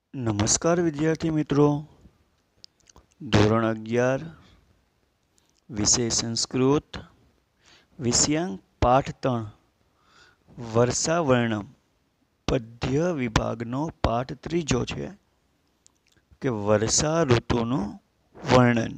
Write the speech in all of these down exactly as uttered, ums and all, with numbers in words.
નમસ્કાર વિદ્યાર્થી મિત્રો. ધોરણ અગિયાર વિષય સંસ્કૃત વિષયાંક પાઠ ત્રણ વર્ષાવર્ણમ પદ્ય વિભાગનો પાઠ ત્રીજો છે કે વર્ષા ઋતુનું વર્ણન.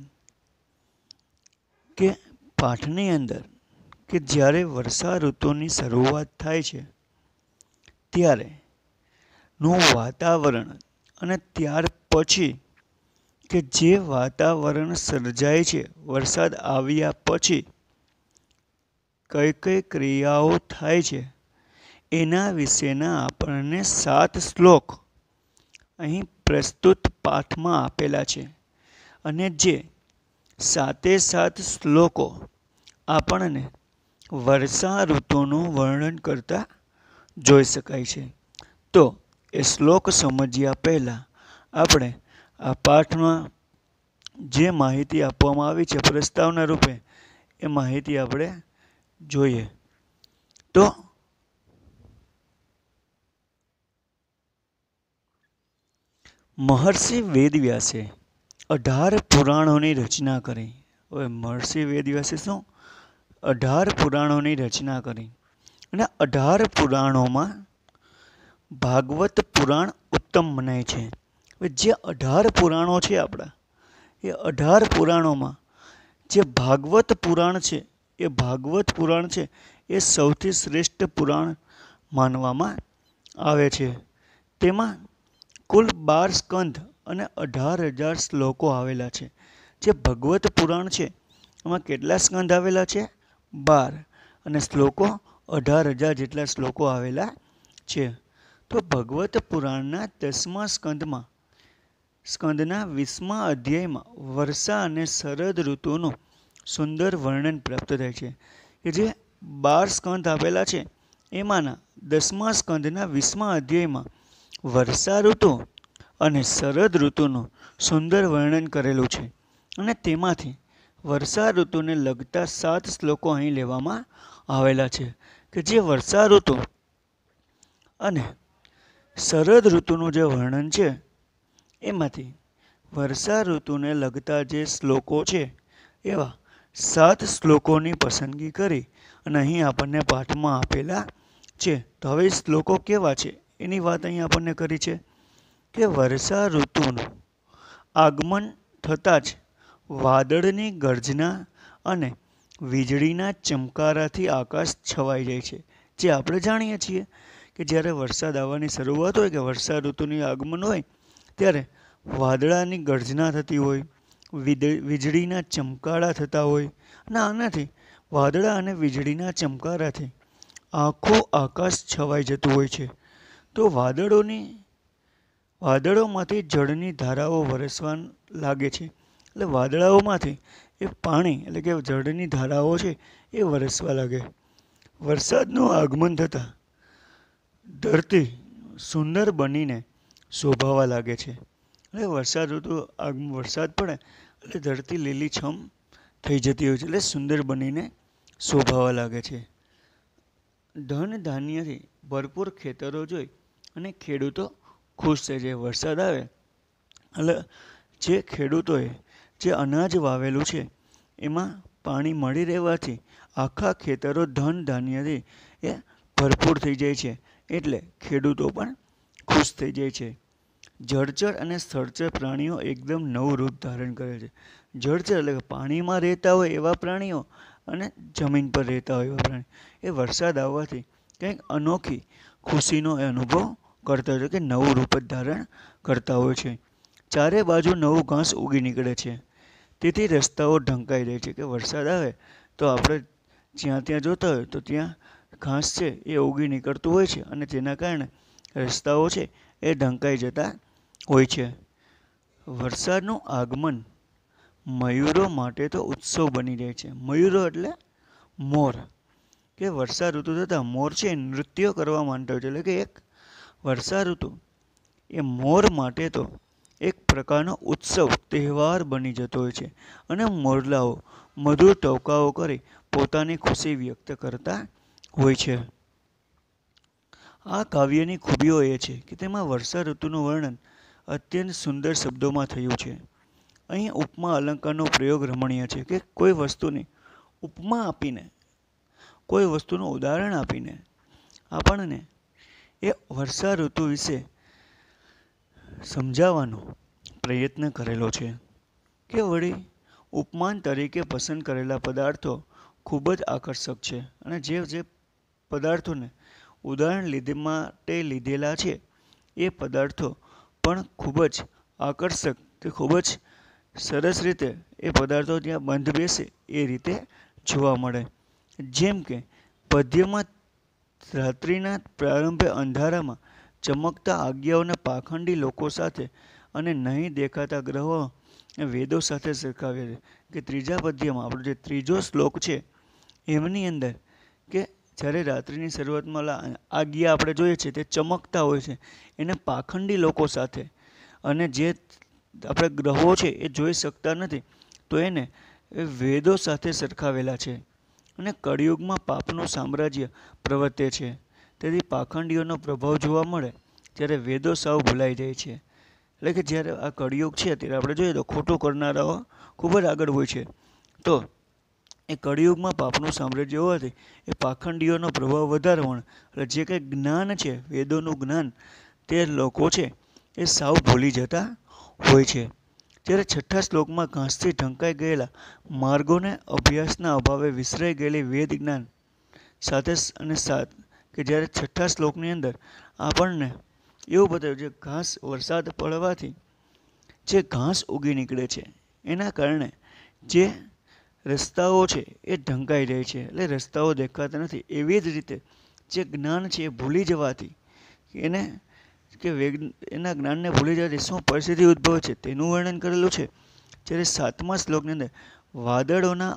કે પાઠની અંદર કે જ્યારે વર્ષા ઋતુની શરૂઆત થાય છે ત્યારે નું વાતાવરણ અને ત્યાર પછી કે જે વાતાવરણ સર્જાય છે વરસાદ આવ્યા પછી કઈ કઈ ક્રિયાઓ થાય છે એના વિશેના આપણને સાત શ્લોક અહીં પ્રસ્તુત પાઠમાં આપેલા છે. અને જે સાતે સાત શ્લોકો આપણને વર્ષા ઋતુનું વર્ણન કરતા જોઈ શકાય છે. તો એ શ્લોક સમજ્યા પહેલાં આપણે આ પાઠમાં જે માહિતી આપવામાં આવી છે પ્રસ્તાવના રૂપે એ માહિતી આપણે જોઈએ. તો મહર્ષિ વેદવ્યાસે અઢાર પુરાણોની રચના કરી. હવે મહર્ષિ વેદવ્યાસે શું અઢાર પુરાણોની રચના કરી અને અઢાર પુરાણોમાં ભાગવત પુરાણ ઉત્તમ મનાય છે. હવે જે અઢાર પુરાણો છે આપણા એ અઢાર પુરાણોમાં જે ભાગવત પુરાણ છે એ ભાગવત પુરાણ છે એ સૌથી શ્રેષ્ઠ પુરાણ માનવામાં આવે છે. તેમાં કુલ બાર સ્કંદ અને અઢાર હજાર શ્લોકો આવેલા છે. જે ભગવત પુરાણ છે એમાં કેટલા સ્કંદ આવેલા છે? બાર. અને શ્લોકો અઢાર હજાર જેટલા શ્લોકો આવેલા છે. તો ભગવત પુરાણના દસમા સ્કંદમાં સ્કંદના વીસમા અધ્યાયમાં વર્ષા અને શરદ ઋતુનું સુંદર વર્ણન પ્રાપ્ત થાય છે. કે જે બાર સ્કંદ આપેલા છે એમાંના દસમા સ્કંદના વીસમા અધ્યાયમાં વર્ષા ઋતુ અને શરદ ઋતુનું સુંદર વર્ણન કરેલું છે. અને તેમાંથી વર્ષા ઋતુને લગતા સાત શ્લોકો અહીં લેવામાં આવેલા છે. કે જે વર્ષા ઋતુ અને શરદ ઋતુનું જે વર્ણન છે એમાંથી વર્ષા ઋતુને લગતા જે શ્લોકો છે એવા સાત શ્લોકોની પસંદગી કરી અને અહીં આપણને પાઠમાં આપેલા છે. તો હવે શ્લોકો કેવા છે એની વાત અહીં આપણને કરી છે કે વર્ષા ઋતુનું આગમન થતાં જ વાદળની ગર્જના અને વીજળીના ચમકારાથી આકાશ છવાઈ જાય છે. જે આપણે જાણીએ છીએ કે જ્યારે વરસાદ આવવાની શરૂઆત હોય કે વર્ષા ઋતુનું આગમન હોય ત્યારે વાદળાની ગર્જના થતી હોય, વીજળીના ચમકારા થતા હોય અને આનાથી વાદળા અને વીજળીના ચમકારાથી આખું આકાશ છવાઈ જતું હોય છે. તો વાદળોની વાદળોમાંથી જળની ધારાઓ વરસવા લાગે છે. એટલે વાદળાઓમાંથી એ પાણી એટલે કે જળની ધારાઓ છે એ વરસવા લાગે. વરસાદનું આગમન થતાં ધરતી સુંદર બનીને શોભાવા લાગે છે. એટલે વરસાદ ઋતુ વરસાદ પડે એટલે ધરતી લીલીછમ થઈ જતી હોય છે એટલે સુંદર બનીને શોભાવા લાગે છે. ધન ધાન્યથી ભરપૂર ખેતરો જોઈ અને ખેડૂતો ખુશ થઈ જાય. વરસાદ આવે એટલે જે ખેડૂતોએ જે અનાજ વાવેલું છે એમાં પાણી મળી રહેવાથી આખા ખેતરો ધન ધાન્યથી એ ભરપૂર થઈ જાય છે. એટલે ખેડૂતો પણ ખુશ થઈ જાય છે. જળચર અને સ્થળચર પ્રાણીઓ એકદમ નવું રૂપ ધારણ કરે છે. જળચર એટલે કે પાણીમાં રહેતા હોય એવા પ્રાણીઓ અને જમીન પર રહેતા હોય એવા પ્રાણીઓ એ વરસાદ આવવાથી કંઈક અનોખી ખુશીનો અનુભવ કરતા હોય છે કે નવું રૂપ જ ધારણ કરતા હોય છે. ચારે બાજુ નવું ઘાસ ઉગી નીકળે છે. તેથી રસ્તાઓ ઢંકાઈ જાય છે. કે વરસાદ આવે તો આપણે જ્યાં ત્યાં જોતા હોય તો ત્યાં ઘાસ છે એ ઉગી નીકળતું હોય છે અને તેના કારણે રસ્તાઓ છે એ ઢંકાઈ જતા હોય છે. વરસાદનું આગમન મયુરો માટે તો ઉત્સવ બની જાય છે. મયુરો એટલે મોર. કે વર્ષા ઋતુ થતાં મોર છે નૃત્ય કરવા માંડતા હોય છે. એટલે કે એક વર્ષા ઋતુ એ મોર માટે તો એક પ્રકારનો ઉત્સવ તહેવાર બની જતો હોય છે. અને મોરલાઓ મધુર ટહુકાઓ કરી પોતાની ખુશી વ્યક્ત કરતા હોય છે. આ કાવ્યની ખૂબીઓ એ છે કે તેમાં વર્ષા ઋતુનું વર્ણન અત્યંત સુંદર શબ્દોમાં થયું છે. અહીં ઉપમા અલંકારનો પ્રયોગ રમણીય છે કે કોઈ વસ્તુની ઉપમા આપીને, કોઈ વસ્તુનું ઉદાહરણ આપીને આપણને એ વર્ષા ઋતુ વિશે સમજાવવાનો પ્રયત્ન કરેલો છે. કે વળી ઉપમાન તરીકે પસંદ કરેલા પદાર્થો ખૂબ જ આકર્ષક છે અને જે જે પદાર્થોને ઉદાહરણ લીધે માટે લીધેલા છે એ પદાર્થો પણ ખૂબ જ આકર્ષક કે ખૂબ જ સરસ રીતે એ પદાર્થો ત્યાં બંધ બેસે એ રીતે જોવા મળે. જેમ કે પદ્યમાં રાત્રિના પ્રારંભે અંધારામાં ચમકતા આજ્ઞાઓને પાખંડી લોકો સાથે અને નહીં દેખાતા ગ્રહો વેદો સાથે સરખાવે છે. કે ત્રીજા પદ્યમાં આપણો જે ત્રીજો શ્લોક છે એમની અંદર કે જ્યારે રાત્રિની શરૂઆતમાં આજ્ઞા આપણે જોઈએ છીએ તે ચમકતા હોય છે એને પાખંડી લોકો સાથે, અને જે આપણે ગ્રહો છે એ જોઈ શકતા નથી તો એને વેદો સાથે સરખાવેલા છે. અને કળિયુગમાં પાપનું સામ્રાજ્ય પ્રવર્તે છે. તેથી પાખંડીઓનો પ્રભાવ જોવા મળે ત્યારે વેદો સાવ ભૂલાઈ જાય છે. એટલે કે જ્યારે આ કળિયુગ છે ત્યારે આપણે જોઈએ તો ખોટું કરનારાઓ ખૂબ જ આગળ હોય છે. તો એ કળિયુગમાં પાપનું સામ્રાજ્ય હોવાથી એ પાખંડીઓનો પ્રભાવ વધારે હોય એટલે જે કંઈ જ્ઞાન છે, વેદોનું જ્ઞાન, તે લોકો છે એ સાવ ભૂલી જતા હોય છે. જ્યારે છઠ્ઠા શ્લોકમાં ઘાસથી ઢંકાઈ ગયેલા માર્ગોને અભ્યાસના અભાવે વિસરાઈ ગયેલી વેદ જ્ઞાન સાથે અને સાથ કે જ્યારે છઠ્ઠા શ્લોકની અંદર આપણને એવું બતાવ્યું જે ઘાસ વરસાદ પડવાથી જે ઘાસ ઉગી નીકળે છે એના કારણે જે રસ્તાઓ છે એ ઢંકાઈ જાય છે, એટલે રસ્તાઓ દેખાતા નથી. એવી જ રીતે જે જ્ઞાન છે એ ભૂલી જવાથી એને કે એના જ્ઞાનને ભૂલી જવાથી શું પરિસ્થિતિ ઉદ્ભવે છે તેનું વર્ણન કરેલું છે. જ્યારે સાતમા શ્લોકની અંદર વાદળોના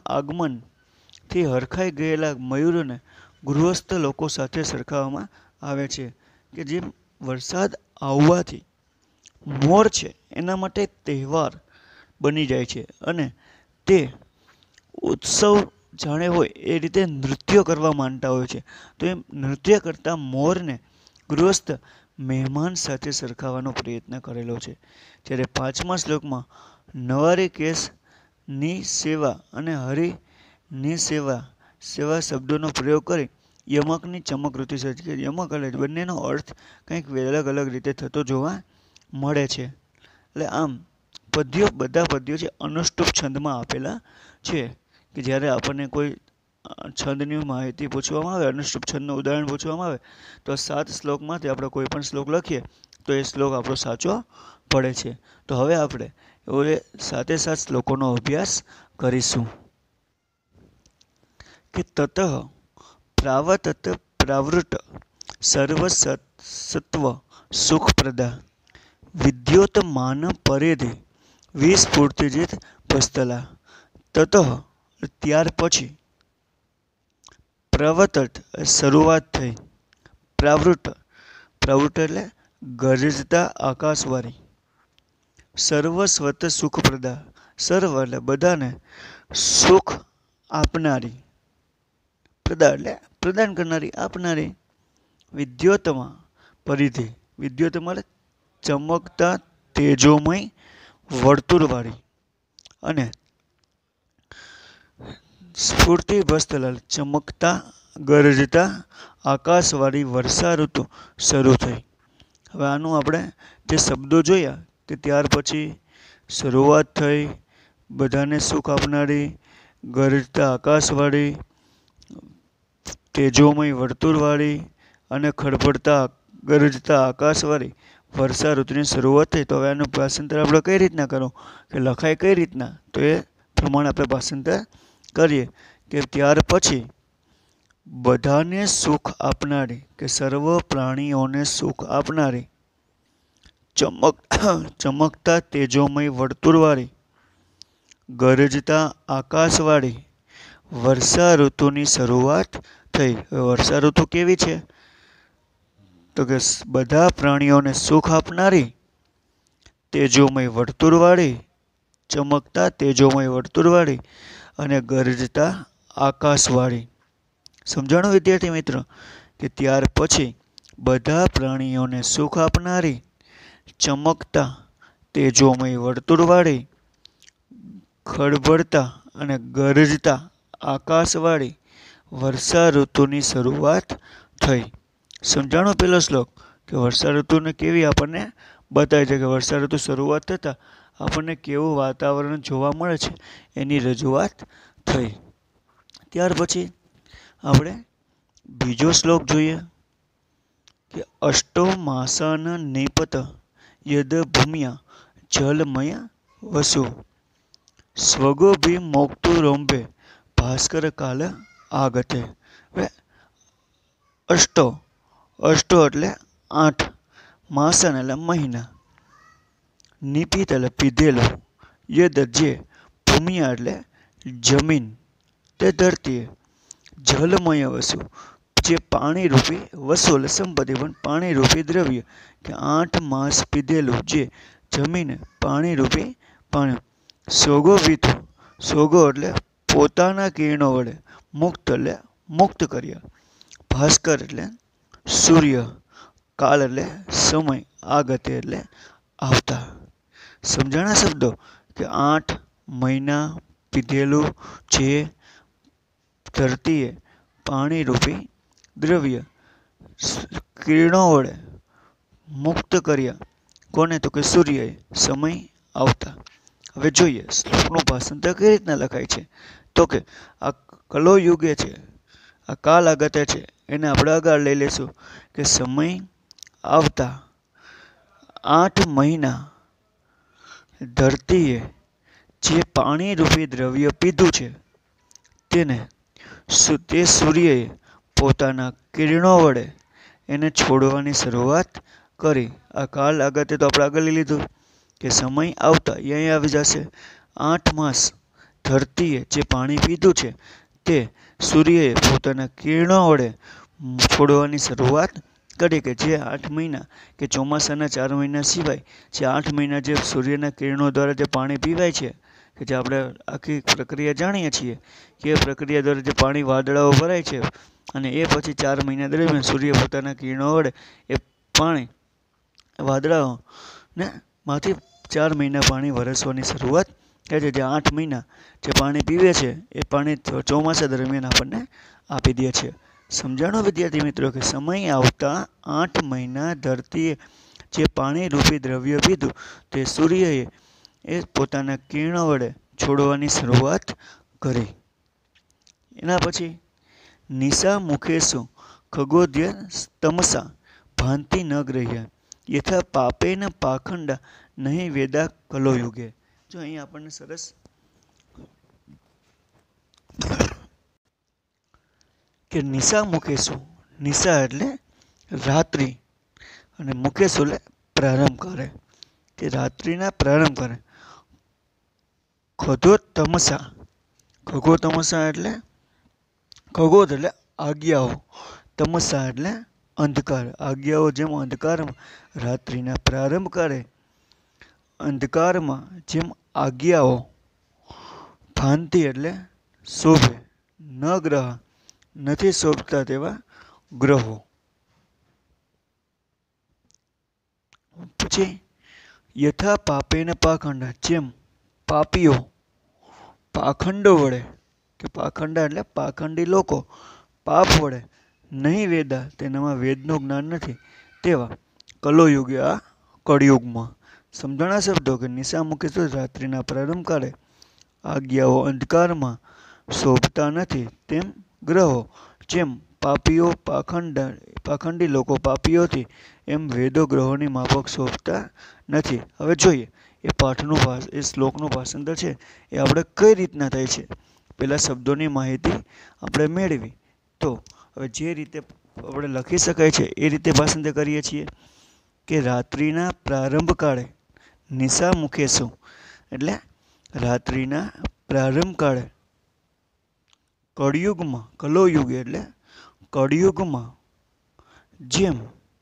આગમનથી હરખાઈ ગયેલા મયુરોને ગૃહસ્થ લોકો સાથે સરખાવવામાં આવે છે. કે જે વરસાદ આવવાથી મોર છે એના માટે તહેવાર બની જાય છે અને તે ઉત્સવ જાણે હોય એ રીતે નૃત્ય કરવા માંડતા હોય છે. તો એ નૃત્ય કરતા મોરને ગૃહસ્થ મહેમાન સાથે સરખાવવાનો પ્રયત્ન કરેલો છે. જ્યારે પાંચમા શ્લોકમાં નવારી કેસની સેવા અને હરિની સેવા સેવા શબ્દોનો પ્રયોગ કરી યમકની ચમકૃતિ સર્જ કે યમક એટલે બંનેનો અર્થ કંઈક અલગ અલગ રીતે થતો જોવા મળે છે. એટલે આમ પદ્યો બધા પદ્યો છે અનુષ્ટુપ છંદમાં આપેલા છે. કે જ્યારે આપણને કોઈ છંદની માહિતી પૂછવામાં આવે, અનુષ્ટુપ છંદનું ઉદાહરણ પૂછવામાં આવે તો સાત શ્લોકમાંથી આપણે કોઈ પણ શ્લોક લખીએ તો એ શ્લોક આપણો સાચો પડે છે. તો હવે આપણે એ સાતે સાત શ્લોકોનો અભ્યાસ કરીશું. કે તત પ્રાવતત પ્રાવૃત સર્વસત્વ સુખપ્રદા વિદ્યોતમાન પરેધિ વિસ્ફૂર્તિજીત પસ્તલા. તત ત્યાર પછી, પ્રવતત શરૂઆત થઈ, પ્રાવૃત પ્રાવૃત એટલે ગરજતા આકાશવાળી, સર્વસ્વત સુખપ્રદા સર્વ એટલે બધાને સુખ આપનારી, પ્રદા એટલે પ્રદાન કરનારી, આપનારી, વિદ્યોતમા પરિધિ વિદ્યોતમા એટલે ચમકતા તેજોમય વર્તુળવાળી અને સ્ફૂર્તિ ભસ્તલાલ ચમકતા ગરજતા આકાશવાળી વર્ષા ઋતુ શરૂ થઈ. હવે આનું આપણે જે શબ્દો જોયા કે ત્યાર પછી શરૂઆત થઈ, બધાને સુખ આપનારી, ગરજતા આકાશવાળી, તેજોમય વર્તુળવાળી અને ખડભડતા ગરજતા આકાશવાળી વર્ષા ઋતુની શરૂઆત થઈ. તો હવે આનું ભાષાંતર આપણે કઈ રીતના કરવું કે લખાય કઈ રીતના, તો એ પ્રમાણે આપણે ભાષાંતર કરીએ કે ત્યાર પછી બધાને સુખ આપનારી કે સર્વ પ્રાણીઓને સુખ આપનારી, ચમક ચમકતા તેજોમય વર્તુળવાળી, ગરજતા આકાશવાળી વર્ષા ઋતુની શરૂઆત થઈ. વર્ષા ઋતુ કેવી છે તો કે બધા પ્રાણીઓને સુખ આપનારી, તેજોમય વર્તુળવાળી, ચમકતા તેજોમય વર્તુળવાળી અને ગરજતા આકાશવાળી. સમજાણું વિદ્યાર્થી મિત્રો? કે ત્યાર પછી બધા પ્રાણીઓને સુખ આપનારી, ચમકતા તેજોમય વર્તુળવાળી, ખળભળતા અને ગરજતા આકાશવાળી વર્ષા ઋતુની શરૂઆત થઈ. સમજાણો પેલો શ્લોક કે વર્ષા ઋતુને કેવી આપણને બતાવે છે કે વર્ષા ઋતુ શરૂઆત થતાં આપણને કેવું વાતાવરણ જોવા મળે છે એની રજૂઆત થઈ. ત્યાર પછી આપણે બીજો શ્લોક જોઈએ કે અષ્ટો માસાન નિપત યદ ભૂમ્યા જલમય વસુ સ્વગોભિમોક્તુરંભે ભાસ્કર કાલ આગતે. હવે અષ્ટો અષ્ટો એટલે આઠ, માસન એટલે મહિના, નિપિત એટલે પીધેલું, યદ જે, ભૂમિયા એટલે જમીન તે ધરતીએ, જલમય વસુ જે પાણીરૂપી, વસુ એટલે સંપત્તિ પણ પાણીરૂપી દ્રવ્ય કે આઠ માસ પીધેલું જે જમીન પાણીરૂપી પાણી. સોગોવિત સોગો એટલે પોતાના કિરણો વડે, મુક્ત એટલે મુક્ત કર્યા, ભાસ્કર એટલે સૂર્ય, કાળ એટલે સમય, આગતે એટલે આવતા. સમજાણા શબ્દો કે આઠ મહિના પીધેલું જે ધરતીએ પાણીરૂપી દ્રવ્ય કિરણો વડે મુક્ત કર્યા. કોને? તો કે સૂર્યએ, સમય આવતા. હવે જોઈએ શ્લોકનું ભાષાંતર કઈ રીતના લખાય છે. તો કે આ કલો યુગે છે, આ કાલ આગતે છે, એને આપણે આગળ લઈ લેશું કે સમય આવતા આઠ મહિના ધરતીએ જે પાણીરૂપી દ્રવ્ય પીધું છે તેને તે સૂર્યએ પોતાના કિરણો વડે એને છોડવાની શરૂઆત કરી. આ કાલ આગતે તો આપણે આગળ લઈ લીધું કે સમય આવતા એ અહીં આવી જશે. આઠ માસ ધરતીએ જે પાણી પીધું છે તે સૂર્યએ પોતાના કિરણો વડે છોડવાની શરૂઆત કરી. કે જે આઠ મહિના કે ચોમાસાના ચાર મહિના સિવાય જે આઠ મહિના જે સૂર્યના કિરણો દ્વારા જે પાણી પીવાય છે કે જે આપણે આખી પ્રક્રિયા જાણીએ છીએ કે એ પ્રક્રિયા દ્વારા જે પાણી વાદળાઓ ભરાય છે અને એ પછી ચાર મહિના દરમિયાન સૂર્ય પોતાના કિરણો વડે એ પાણી વાદળાઓને માંથી ચાર મહિના પાણી વરસવાની શરૂઆત કરે છે. જે આઠ મહિના જે પાણી પીવે છે એ પાણી ચોમાસા દરમિયાન આપણને આપી દે છે. સમજાણો વિદ્યાર્થી મિત્રો કે સમય આવતા આઠ મહિના ધરતીએ જે પાણીરૂપી દ્રવ્ય પીધું તે સૂર્યએ એ પોતાના કિરણો વડે છોડવાની શરૂઆત કરી. એના પછી નિશા મુખેશુ ખગોદ્ય તમસા ભાંતિ ન ગ્રહ્યા યથા પાપેન પાખંડા નહીં વેદા કલો યુગે. જો અહીં આપણને સરસ કે નિશા મુકેશુ, નિશા એટલે રાત્રિ અને મુકેશુ એટલે પ્રારંભ કરે કે રાત્રિના પ્રારંભ કરે. ખગો તમસા, ખગો તમસા એટલે ખગોદ એટલે આજ્ઞાઓ, તમસા એટલે અંધકાર. આજ્ઞાઓ જેમ અંધકારમાં રાત્રિના પ્રારંભ કરે, અંધકારમાં જેમ આજ્ઞાઓ ભાંતિ એટલે શોભે, ન ગ્રહ નથી શોભતા તેવા ગ્રહો. પછી યથા પાપેન પાખંડા જેમ પાપીઓ પાખંડો વડે કે પાખંડા એટલે પાખંડી લોકો પાપ વડે નહીં વેદા તેનામાં વેદનું જ્ઞાન નથી તેવા કલોયુગે આ કળયુગમાં. સમજણા શબ્દો કે નિશા મુકે તો રાત્રિના પ્રારંભ કાળે આજ્ઞાઓ અંધકારમાં શોભતા નથી તેમ ગ્રહો જેમ પાપીઓ પાખંડ પાખંડી લોકો પાપીઓથી એમ વેદો ગ્રહોની માફક શોભતા નથી. હવે જોઈએ એ પાઠનું એ શ્લોકનું ભાષાંતર છે એ આપણે કઈ રીતના થાય છે. પહેલાં શબ્દોની માહિતી આપણે મેળવી તો હવે જે રીતે આપણે લખી શકાય છે એ રીતે ભાષાંતર કરીએ છીએ કે રાત્રિના પ્રારંભ કાળે નિશા મુકેશુ એટલે રાત્રિના પ્રારંભ કાળે કળયુગમાં, કલોયુગ એટલે કળયુગમાં જેમ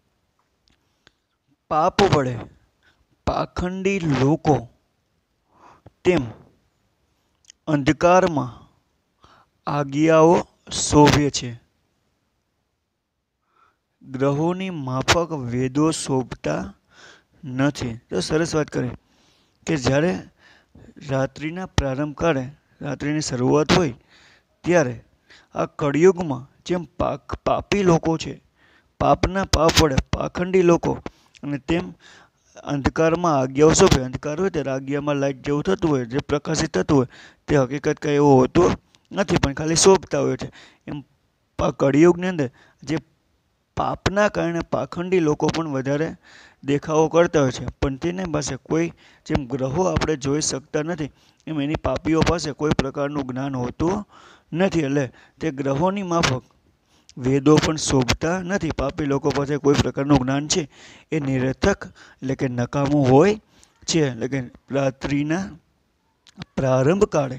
પાપ વડે પાખંડી લોકો તેમ અંધકારમાં આજ્ઞાઓ શોભે છે. ગ્રહોની માફક વેદો શોભતા નથી. તો સરસ વાત કરી કે જ્યારે રાત્રિના પ્રારંભ કાળે રાત્રિની શરૂઆત હોય ત્યારે આ કળિયુગમાં જેમ પાક પાપી લોકો છે, પાપના પાપ વડે પાખંડી લોકો, અને તેમ અંધકારમાં આજ્ઞાઓ સોંપે. અંધકાર હોય ત્યારે આજ્ઞામાં લાઇટ જેવું થતું હોય, જે પ્રકાશિત થતું હોય તે હકીકત કંઈ એવું હોતું નથી, પણ ખાલી સોંપતા હોય છે. એમ કળિયુગની અંદર જે પાપના કારણે પાખંડી લોકો પણ વધારે દેખાવો કરતા હોય છે, પણ તેની પાસે કોઈ, જેમ ગ્રહો આપણે જોઈ શકતા નથી એમ એની પાપીઓ પાસે કોઈ પ્રકારનું જ્ઞાન હોતું નથી. એટલે તે ગ્રહોની માફક વેદો પણ શોભતા નથી. પાપી લોકો પાસે કોઈ પ્રકારનું જ્ઞાન છે એ નિરર્થક એટલે કે નકામું હોય છે. એટલે કે રાત્રિના પ્રારંભ કાળે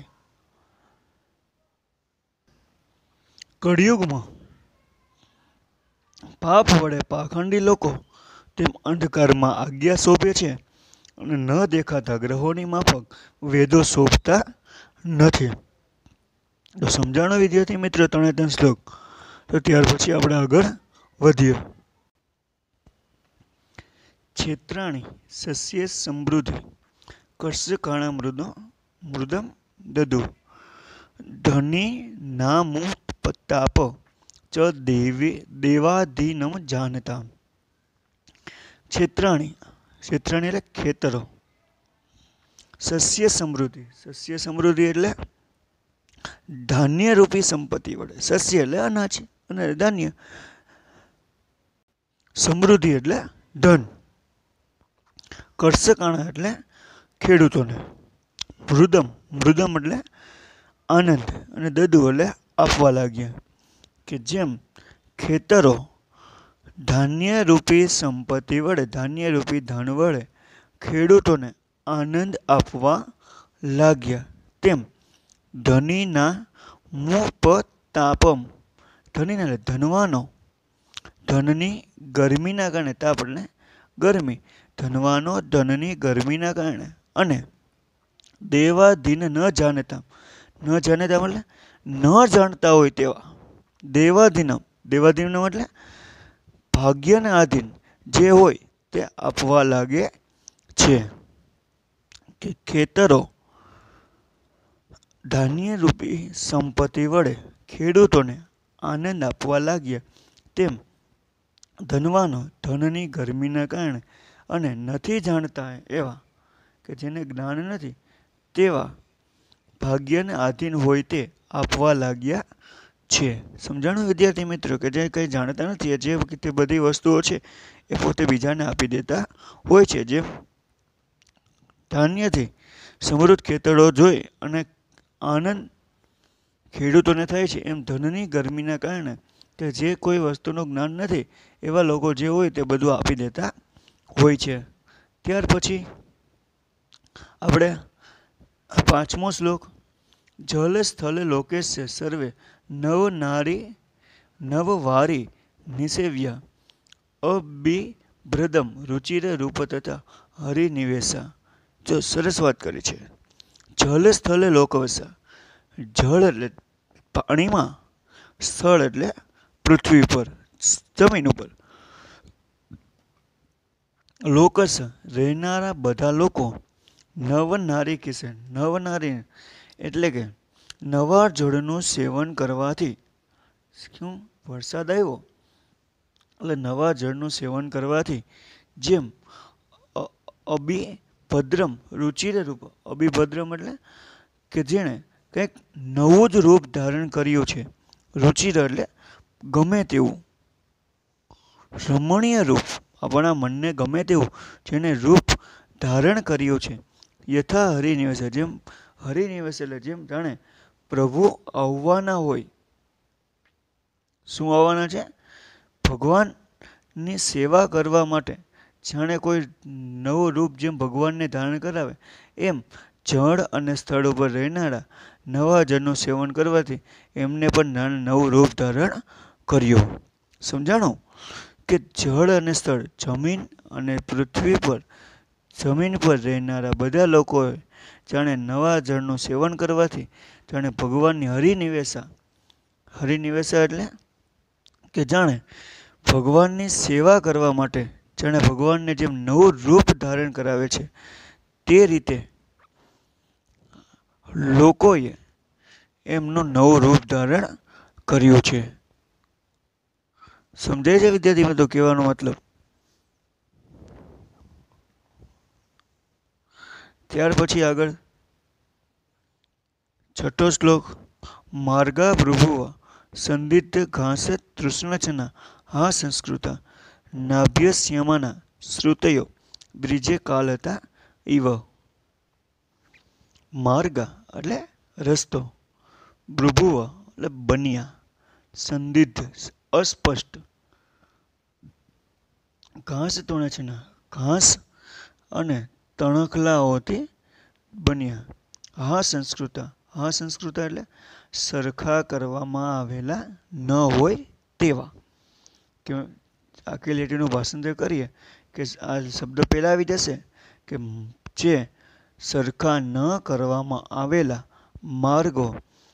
કળિયુગમાં પાપ વડે પાખંડી લોકો તેમ અંધકારમાં આજ્ઞા શોભે છે અને ન દેખાતા ગ્રહોની માફક વેદો શોભતા નથી. તો સમજાણો વિદ્યાર્થી મિત્રો ત્રણે ત્રણ શ્લોક. તો ત્યાર પછી આપણે આગળ વધીએ. ક્ષેત્રાણી સસ્ય સમૃદ્ધિ કર્ષકાણા મૃદો મૃદમ દદુ ધની નામુત્પત્તાપ ચ દેવી દેવાધીનમ જાનતા. ક્ષેત્રાણી, ક્ષેત્રાણી એટલે ખેતરો. સસ્ય સમૃદ્ધિ, સસ્ય સમૃદ્ધિ એટલે ધાન્ય રૂપી સંપત્તિ વડે. સસ્ય એટલે અનાજ અને ધાન્ય. સમૃદ્ધિ એટલે ધન. કર્ષકાણા એટલે ખેડૂતોને. મૃદમ, મૃદમ એટલે આનંદ, અને દદુ એટલે આપવા લાગ્યા. કે જેમ ખેતરો ધાન્ય રૂપી સંપત્તિ વડે, ધાન્ય રૂપી ધન વડે ખેડૂતોને આનંદ આપવા લાગ્યા, તેમ ધનીના મુપતાપમ, ધનીના એટલે ધનવાનો, ધનની ગરમીના કારણે, તાપ એટલે ગરમી, ધનવાનો ધનની ગરમીના કારણે, અને દેવાધીન ન જાણતા, ન જાણતા એટલે ન જાણતા હોય તેવા, દેવાધીનમ, દેવાધીનમ એટલે ભાગ્યને આધીન જે હોય તે આપવા લાગે છે. કે ખેતરો ધાન્ય રૂપી સંપત્તિ વડે ખેડૂતોને આનંદ આપવા લાગ્યા, તેમ ધનવાનો ધનની ગરમીના કારણે અને નથી જાણતા એવા, કે જેને જ્ઞાન નથી તેવા ભાગ્યને આધીન હોય તે આપવા લાગ્યા છે. સમજાણું વિદ્યાર્થી મિત્રો? કે જે કંઈ જાણતા નથી, જે તે બધી વસ્તુઓ છે એ પોતે બીજાને આપી દેતા હોય છે. જેમ ધાન્યથી સમૃદ્ધ ખેતરો જોઈ અને આનંદ ખેડૂતોને થાય છે, એમ ધનની ગરમીના કારણે કે જે કોઈ વસ્તુનું જ્ઞાન નથી એવા લોકો જે હોય તે બધું આપી દેતા હોય છે. ત્યાર પછી આપણે પાંચમો શ્લોક. જલ સ્થળ લોકેશ સર્વે નવ નારી નવવારી નિષેવ્યા અબિભ્રદમ રુચિર રૂપ તથા હરિનિવેશા. જો સરસ વાત કરી છે. જલ સ્થળે લોકવસા. જળ એટલે પાણીમાં, સ્થળ એટલે પૃથ્વી પર, જમીન ઉપર. લોકસ રહેનારા બધા લોકો. નવ નારી કિસે, નવ નારી એટલે કે નવા જળનું સેવન કરવાથી, શું વરસાદ આવ્યો એટલે નવા જળનું સેવન કરવાથી, જેમ અભિભદ્રમ રુચિર રૂપ, અભિભદ્રમ એટલે કે જેણે કંઈક નવું જ રૂપ ધારણ કર્યું છે. રુચિર એટલે ગમે તેવું, રમણીય રૂપ, આપણા મનને ગમે તેવું જેને રૂપ ધારણ કર્યું છે. યથા હરિનિવેશ, જેમ હરિનિવેશ એટલે જેમ જાણે પ્રભુ આવવાના હોય. શું આવવાના છે? ભગવાનની સેવા કરવા માટે. જાણે કોઈ નવું રૂપ જેમ ભગવાનને ધારણ કરાવે, એમ જળ અને સ્થળ ઉપર રહેનારા નવા જળનું સેવન કરવાથી એમને પણ નવું રૂપ ધારણ કર્યું. સમજાણું? કે જળ અને સ્થળ, જમીન અને પૃથ્વી પર, જમીન પર રહેનારા બધા લોકોએ જાણે નવા જળનું સેવન કરવાથી જાણે ભગવાનની હરિનિવેશા, હરિનિવેશા એટલે કે જાણે ભગવાનની સેવા કરવા માટે જાણે ભગવાનને જેમ નવું રૂપ ધારણ કરાવે છે તે રીતે લોકોએ એમનું નવું રૂપ ધારણ કર્યું છે. સમજાય છે વિદ્યાર્થી મિત્રો કહેવાનો મતલબ? ત્યાર પછી આગળ છઠ્ઠો શ્લોક. માર્ગા ભૃભુવ સંદિગ્ધ ઘાસ તૃષ્ણચના હા સંસ્કૃતા નાભ્યસ્યમાના શ્રુતયો દ્વિજે કાલતા ઇવ. માર્ગા એટલે રસ્તો, ભૃભુવ એટલે બન્યા, સંદિગ્ધ અસ્પષ્ટ, ઘાસ તૃણચના ઘાસ અને તણખલાઓથી બન્યા. હા સંસ્કૃતા હા સંસ્કૃતા એટલે સરખા કરવામાં આવેલા ન હોય તેવા. કે આખી લીટીનું ભાષાંતર કરીએ કે આ શબ્દ પહેલાં આવી જશે કે જે સરખા ન કરવામાં આવેલા માર્ગો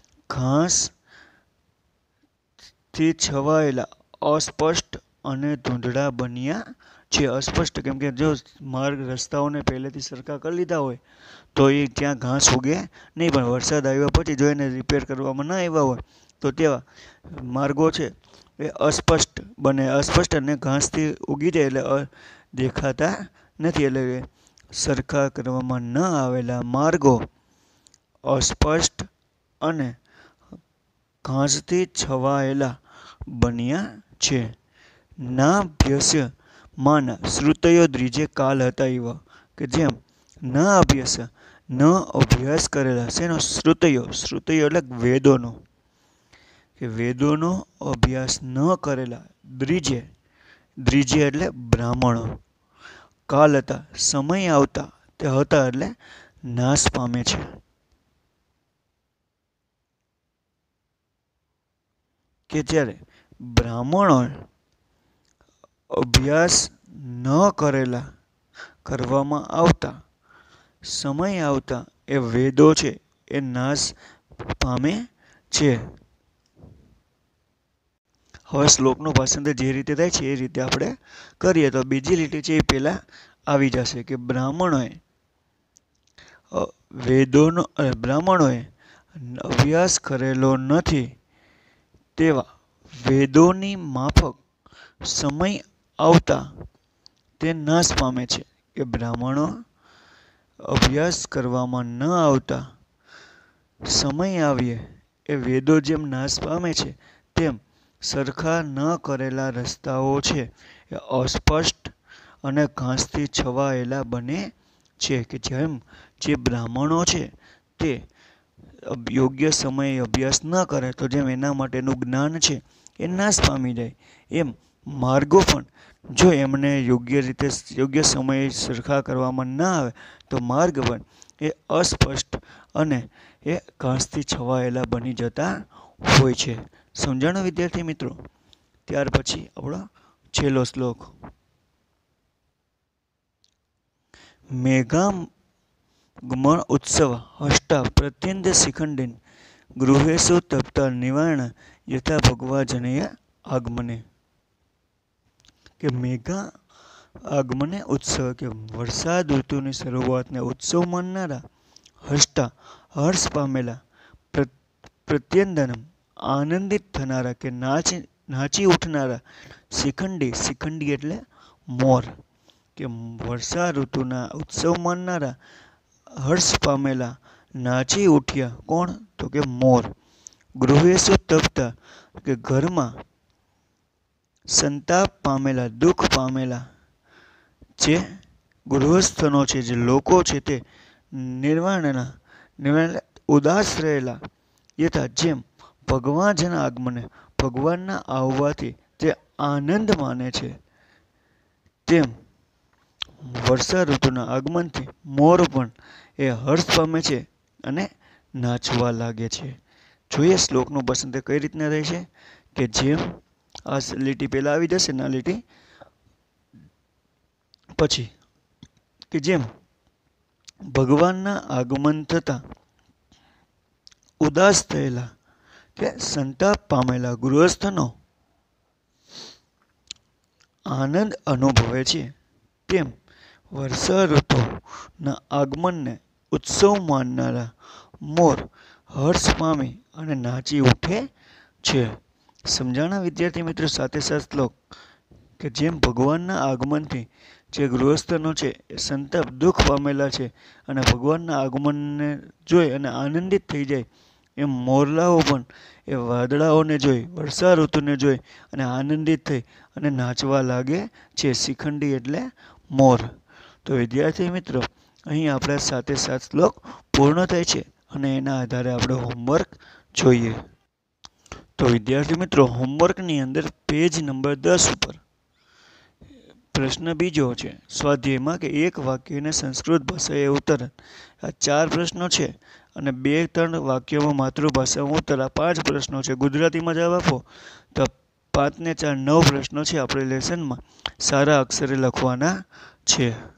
ઘાસથી છવાયેલા અસ્પષ્ટ અને ધૂંધળા બન્યા છે. અસ્પષ્ટ કેમ કે જો માર્ગ રસ્તાઓને પહેલેથી સરખા કરી લીધા હોય તો એ ત્યાં ઘાસ ઉગે નહીં, પણ વરસાદ આવ્યા પછી જો એને રિપેર કરવામાં ના આવ્યા હોય તો તેવા માર્ગો છે એ અસ્પષ્ટ બને, અસ્પષ્ટ અને ઘાસથી ઉગી જાય એટલે દેખાતા નથી. એટલે સરખા કરવામાં ન આવેલા માર્ગો અસ્પષ્ટ અને ઘાસથી છવાયેલા બન્યા છે. નાભ્યસ્ય માના શ્રુતયો દ્વિજે કાલ હતા ઇવ. કે જેમ ન અભ્યાસ ન અભ્યાસ કરેલા શેનો શ્રુતયો, શ્રુતયો એટલે વેદોનો, કે વેદોનો અભ્યાસ ન કરેલા દ્વિજે, દ્વિજે એટલે બ્રાહ્મણો, કાલ હતા સમય આવતા તે હતા એટલે નાશ પામે છે. કે જ્યારે બ્રાહ્મણો અભ્યાસ ન કરેલા કરવામાં આવતા સમય આવતા એ વેદો છે એ નાશ પામે છે. હવે શ્લોકનું ભાષાંતર જે રીતે થાય છે એ રીતે આપણે કરીએ તો બીજી લીટી છે એ પહેલાં આવી જશે કે બ્રાહ્મણોએ વેદોનો બ્રાહ્મણોએ અભ્યાસ કરેલો નથી તેવા વેદોની માફક સમય આવતા તે નાશ પામે છે. કે બ્રાહ્મણો અભ્યાસ કરવામાં ન આવતા સમય આવીએ એ વેદો જેમ નાશ પામે છે તેમ સરખા ન કરેલા રસ્તાઓ છે એ અસ્પષ્ટ અને ઘાસથી છવાયેલા બને છે. કે જેમ જે બ્રાહ્મણો છે તે યોગ્ય સમયે અભ્યાસ ન કરે તો જેમ એના માટેનું જ્ઞાન છે એ નાશ પામી જાય, એમ માર્ગો પણ જો એમને યોગ્ય રીતે યોગ્ય સમયે સરખા કરવામાં ના આવે તો માર્ગ પણ એ અસ્પષ્ટ અને એ ઘાસથી છવાયેલા બની જતા હોય છે. સમજાણો વિદ્યાર્થી મિત્રો? ત્યાર પછી આપણો છેલ્લો શ્લોક. મેઘાગમન ઉત્સવ હષ્ટા પ્રત્યંત શિખંડીન ગૃહેશુ તપ્તા નિવારણ યથા ભગવા જનય આગમને. કે મેઘા આગમને ઉત્સવ કે વરસાદ ઋતુની શરૂઆતને ઉત્સવ માનનારા હષ્ટા હર્ષ પામેલા પ્રત્યંદનમ આનંદિત થનારા કે નાચી નાચી ઉઠનારા શિખંડી, શિખંડી એટલે મોર, કે વર્ષા ઋતુના ઉત્સવ માનનારા હર્ષ પામેલા નાચી ઉઠ્યા કોણ? તો કે મોર. ગૃહેશુ તપ્તા કે ઘરમાં સંતાપ પામેલા, દુઃખ પામેલા જે ગૃહસ્થનો છે, જે લોકો છે તે નિર્વાણના નિર્વાણ ઉદાસ રહેલા યથા જેમ ભગવાનના આગમને ભગવાનના આવવાથી જે આનંદ માને છે તેમ વર્ષા ઋતુના આગમનથી મોર પણ એ હર્ષ પામે છે અને નાચવા લાગે છે. જોઈએ શ્લોકનું ભાષાંતર કઈ રીતના થાય છે કે જેમ આ લીટી પહેલાં આવી જશે ને આ લીટી પછી કે જેમ ભગવાનના આગમન થતાં ઉદાસ થયેલા કે સંતાપ પામેલા ગૃહસ્થનો આનંદ અનુભવે છે તેમ વર્ષા ઋતુના આગમનને ઉત્સવ માનનારા મોર હર્ષ પામી અને નાચી ઉઠે છે. સમજાણા વિદ્યાર્થી મિત્રો? સાથે સાથ શ્લોક કે જેમ ભગવાનના આગમનથી જે ગૃહસ્થનો છે એ સંતાપ દુઃખ પામેલા છે અને ભગવાનના આગમનને જોઈ અને આનંદિત થઈ જાય, એમ મોરલાઓ પણ એ વાદળાઓને જોઈ, વર્ષા ઋતુને જોઈ અને આનંદિત થઈ અને નાચવા લાગે છે. શિખંડી એટલે મોર. તો વિદ્યાર્થી મિત્રો, અહીં આપણા સાથે સાત શ્લોક પૂર્ણ થાય છે અને એના આધારે આપણે હોમવર્ક જોઈએ. તો વિદ્યાર્થી મિત્રો, હોમવર્કની અંદર પેજ નંબર દસ ઉપર પ્રશ્ન બીજો છે સ્વાધ્યાયમાં કે એક વાક્યને સંસ્કૃત ભાષાએ ઉત્તર. આ ચાર પ્રશ્નો છે અને બે ત્રણ વાક્યોમાં માતૃભાષામાં ઉત્તર. આ પાંચ પ્રશ્નો છે. ગુજરાતીમાં જવાબ આપો તો પાંચ ને ચાર નવ પ્રશ્નો છે આપણે લેસનમાં સારા અક્ષરે લખવાના છે.